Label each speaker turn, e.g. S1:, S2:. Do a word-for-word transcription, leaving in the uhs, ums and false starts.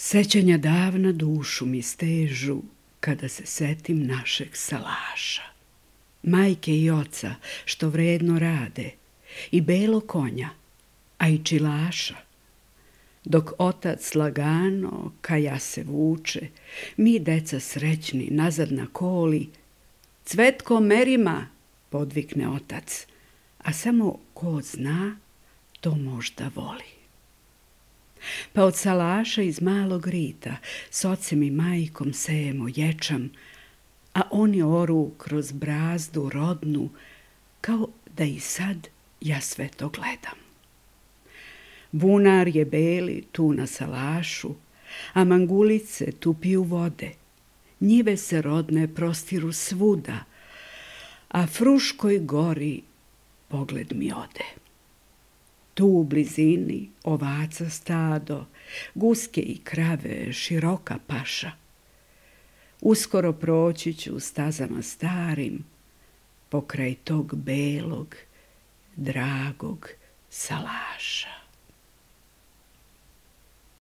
S1: Sećanja davna dušu mi stežu kada se setim našeg salaša. Majke i oca što vredno rade i belo konja, a i čilaša. Dok otac lagano kaja se vuče, mi deca srećni nazad na koli, Cvetko merima, podvikne otac, a samo ko zna, to možda voli. Pa od salaša iz malog rita s ocem i majkom sejemo ječam, a oni oru kroz brazdu rodnu, kao da i sad ja sve to gledam. Bunar je beli tu na salašu, a mangulice tu piju vode. Njive se rodne prostiru svuda, a Fruškoj gori pogled mi ode. Tu u blizini ovaca stado, guske i krave, široka paša. Uskoro proći ću stazama starim, pokraj tog belog, dragog salaša.